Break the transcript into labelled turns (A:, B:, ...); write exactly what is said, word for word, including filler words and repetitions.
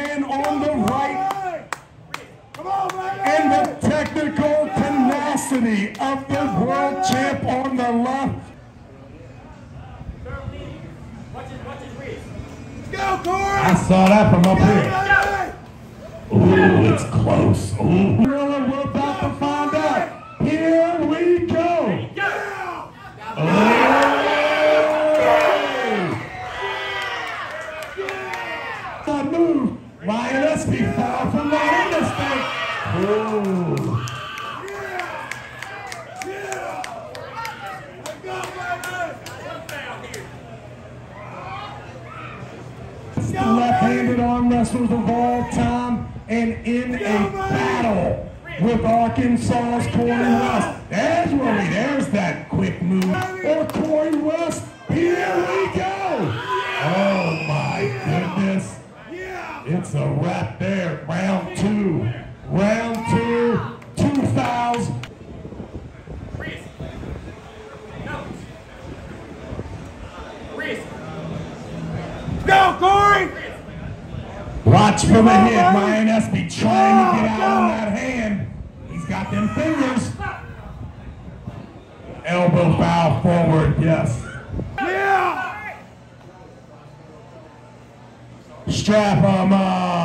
A: man on the right. And the technical tenacity of the world champ on the left.
B: Go, Corey!
A: I saw that from up here. Ooh, it's close. Ooh. We're about to find out. Here we go. Oh. That move. Ryan Espey fell from that mistake. Ooh. Left-handed arm wrestlers of all time, and in a battle with Arkansas's Corey West. There's Rory, there's that quick move. Or Corey West, here we go. Oh my goodness. It's a wrap there. Round two. Round two, two fouls.
B: Go, Corey!
A: Watch for the hit. Ryan Espey trying to get out on that hand. He's got them fingers. Elbow foul forward, yes.
B: Yeah!
A: Strap him up.